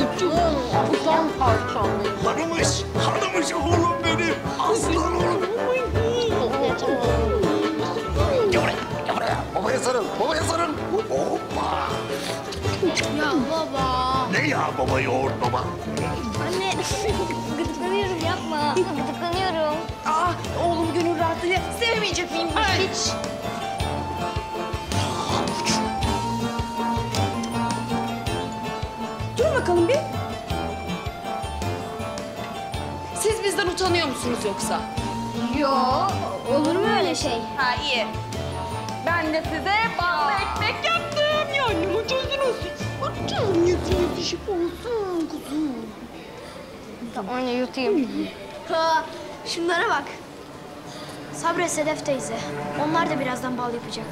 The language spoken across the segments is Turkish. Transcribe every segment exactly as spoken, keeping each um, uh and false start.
anneciğim. Aslan parçam benim. Hanımış, hanımış oğlum benim. Aslan oğlum. Gel buraya, gel buraya. Babaya sarıl, babaya sarıl. Hoppa. Ya baba. Ne ya baba, yoğurt baba? Anne, gıdıklanıyorum yapma. Gıdıklanıyorum. Aa, oğlum gönül rahatlığıyla sevmeyecek miyim hiç? Dur bakalım bir. Siz bizden utanıyor musunuz yoksa? Yo, olur mu öyle şey? Ha iyi. Ben de size ballı ekmek yaptım. Ya annem acıldınız. Bakacağım yüzüne dişip olsun kuzum. Tamam anne yutayım. Ha, şunlara bak. Sabret Sedef teyze. Onlar da birazdan bal yapacak.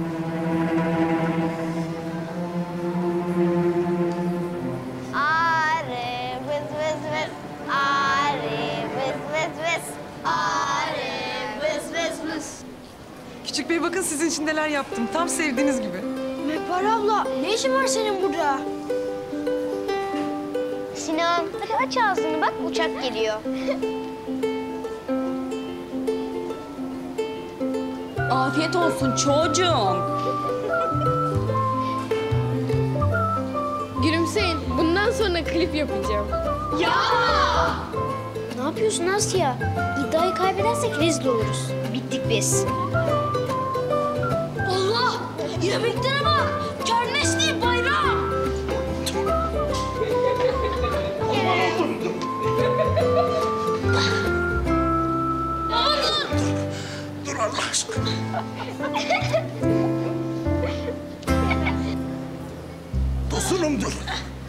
Arı vız vız vız. Arı vız vız vız. Arı vız vız vız. Küçük bey bakın sizin için neler yaptım. Tam sevdiğiniz gibi. Mehpare abla, ne işin var senin burada? Sinan, hadi aç ağzını bak, uçak geliyor. Afiyet olsun çocuğum. Gülümseyin. Bundan sonra klip yapacağım. Ne yapıyorsun Asya? İddiayı kaybedersek rezil oluruz. Bittik biz. Allah! Yemeklere bak! Kermes bayram! Dur Allah aşkına. Tosunum dur.